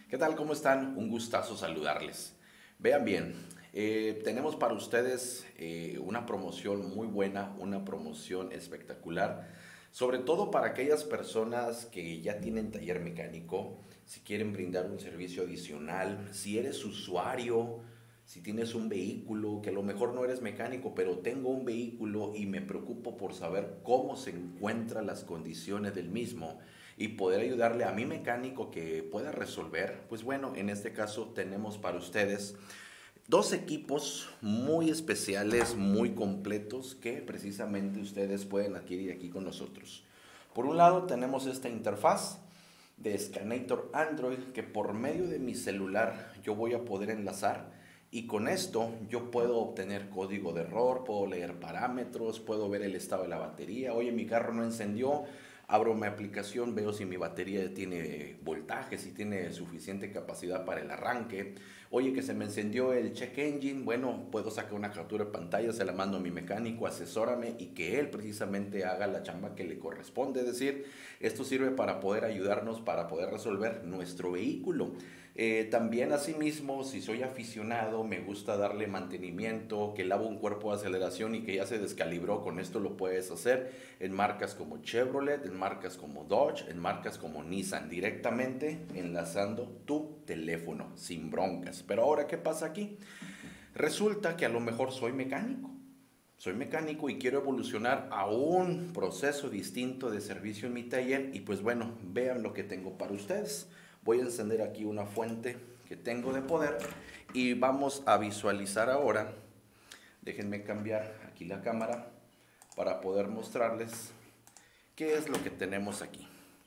¿Qué tal? ¿Cómo están? Un gustazo saludarles. Vean bien, tenemos para ustedes una promoción muy buena, una promoción espectacular, sobre todo para aquellas personas que ya tienen taller mecánico, si quieren brindar un servicio adicional, si eres usuario, si tienes un vehículo, que a lo mejor no eres mecánico, pero tengo un vehículo y me preocupo por saber cómo se encuentran las condiciones del mismo y poder ayudarle a mi mecánico que pueda resolver, pues bueno, en este caso tenemos para ustedes dos equipos muy especiales, muy completos, que precisamente ustedes pueden adquirir aquí con nosotros. Por un lado tenemos esta interfaz de Scanator Android que por medio de mi celular yo voy a poder enlazar y con esto yo puedo obtener código de error, puedo leer parámetros, puedo ver el estado de la batería. Oye, mi carro no encendió, abro mi aplicación, veo si mi batería tiene voltaje, si tiene suficiente capacidad para el arranque. Oye, que se me encendió el check engine, bueno, puedo sacar una captura de pantalla, se la mando a mi mecánico, asesórame y que él precisamente haga la chamba que le corresponde. Es decir, esto sirve para poder ayudarnos, para poder resolver nuestro vehículo. También asimismo, si soy aficionado, me gusta darle mantenimiento, que lavo un cuerpo de aceleración y que ya se descalibró, con esto lo puedes hacer en marcas como Chevrolet, en marcas como Dodge, en marcas como Nissan, directamente enlazando tu teléfono, sin broncas. Pero ahora, ¿qué pasa aquí? Resulta que a lo mejor soy mecánico. Soy mecánico y quiero evolucionar a un proceso distinto de servicio en mi taller y pues bueno, vean lo que tengo para ustedes. Voy a encender aquí una fuente que tengo de poder y vamos a visualizar ahora. Déjenme cambiar aquí la cámara para poder mostrarles qué es lo que tenemos aquí.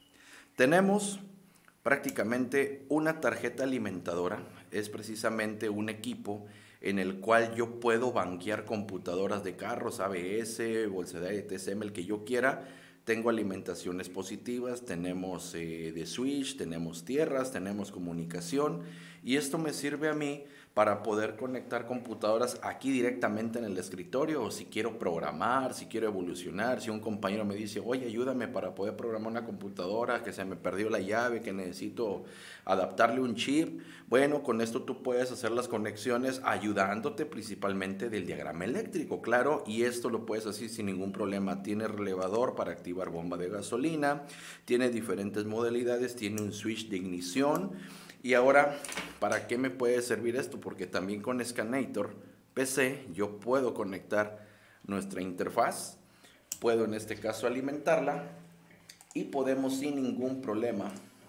Tenemos prácticamente una tarjeta alimentadora, es precisamente un equipo en el cual yo puedo banquear computadoras de carros, ABS, bolsa de aire, TCM, el que yo quiera. Tengo alimentaciones positivas, tenemos de switch, tenemos tierras, tenemos comunicación y esto me sirve a mí para poder conectar computadoras aquí directamente en el escritorio o si quiero programar, si quiero evolucionar, si un compañero me dice, oye, ayúdame para poder programar una computadora, que se me perdió la llave, que necesito adaptarle un chip. Bueno, con esto tú puedes hacer las conexiones ayudándote principalmente del diagrama eléctrico, claro, y esto lo puedes hacer sin ningún problema. Tiene relevador para activar bomba de gasolina, tiene diferentes modalidades, tiene un switch de ignición. Y ahora, ¿para qué me puede servir esto? Porque también con Scanator PC yo puedo conectar nuestra interfaz, puedo en este caso alimentarla y podemos sin ningún problema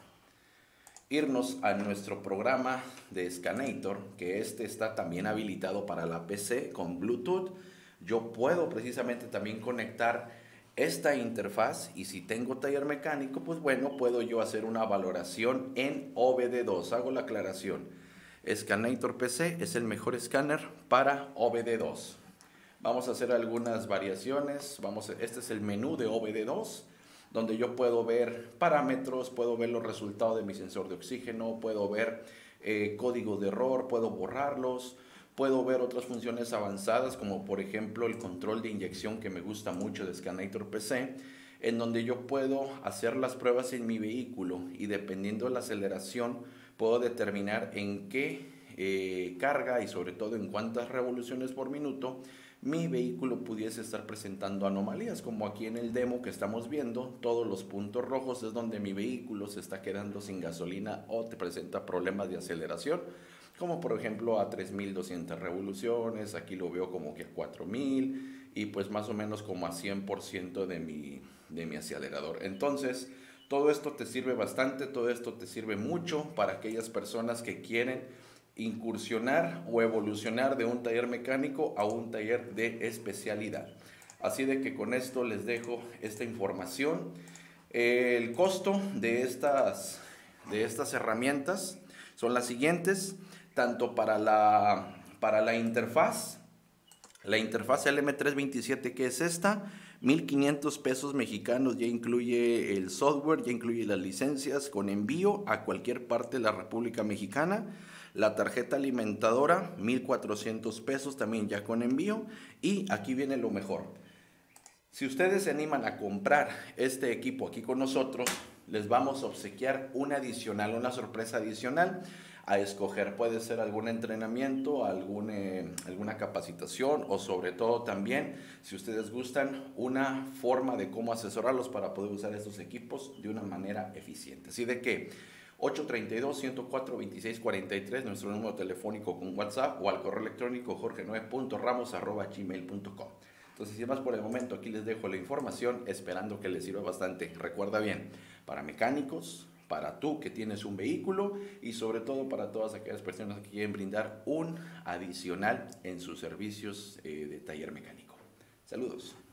irnos a nuestro programa de Scanator, que este está también habilitado para la PC con Bluetooth. Yo puedo precisamente también conectar esta interfaz y si tengo taller mecánico, pues bueno, puedo yo hacer una valoración en OBD2. Hago la aclaración. Scanator PC es el mejor escáner para OBD2. Vamos a hacer algunas variaciones. Este es el menú de OBD2 donde yo puedo ver parámetros, puedo ver los resultados de mi sensor de oxígeno, puedo ver códigos de error, puedo borrarlos, puedo ver otras funciones avanzadas como por ejemplo el control de inyección que me gusta mucho de Scanator PC, en donde yo puedo hacer las pruebas en mi vehículo y dependiendo de la aceleración puedo determinar en qué carga y sobre todo en cuántas revoluciones por minuto mi vehículo pudiese estar presentando anomalías, como aquí en el demo que estamos viendo, todos los puntos rojos es donde mi vehículo se está quedando sin gasolina o te presenta problemas de aceleración, como por ejemplo a 3200 revoluciones, aquí lo veo como que a 4000 y pues más o menos como a 100% de mi acelerador. Entonces, todo esto te sirve bastante, todo esto te sirve mucho para aquellas personas que quieren incursionar o evolucionar de un taller mecánico a un taller de especialidad. Así de que con esto les dejo esta información. El costo de estas herramientas son las siguientes, tanto para la interfaz LM327 que es esta, 1500 pesos mexicanos, ya incluye el software, ya incluye las licencias con envío a cualquier parte de la República Mexicana. La tarjeta alimentadora, 1400 pesos también ya con envío. Y aquí viene lo mejor. Si ustedes se animan a comprar este equipo aquí con nosotros, les vamos a obsequiar una adicional, una sorpresa adicional a escoger. Puede ser algún entrenamiento, alguna capacitación o sobre todo también, si ustedes gustan, una forma de cómo asesorarlos para poder usar estos equipos de una manera eficiente. Así de que 832-104-2643, nuestro número telefónico con WhatsApp, o al correo electrónico jorge9.ramos@gmail.com. Entonces, sin más por el momento, aquí les dejo la información, esperando que les sirva bastante. Recuerda bien, para mecánicos, para tú que tienes un vehículo y sobre todo para todas aquellas personas que quieren brindar un adicional en sus servicios de taller mecánico. Saludos.